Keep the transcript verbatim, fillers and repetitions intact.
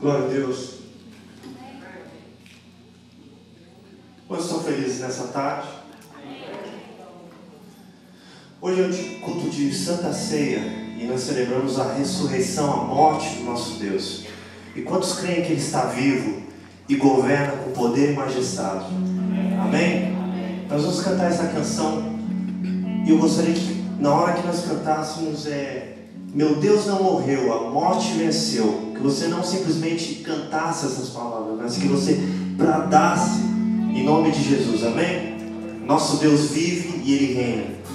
Glória a Deus. Quantos estão felizes nessa tarde? Hoje é o culto de Santa Ceia e nós celebramos a ressurreição, a morte do nosso Deus. E quantos creem que Ele está vivo e governa com poder e majestade? Amém? Nós vamos cantar essa canção e eu gostaria que na hora que nós cantássemos é... Meu Deus não morreu, a morte venceu. Que você não simplesmente cantasse essas palavras, mas que você bradasse em nome de Jesus, amém? Nosso Deus vive e Ele reina.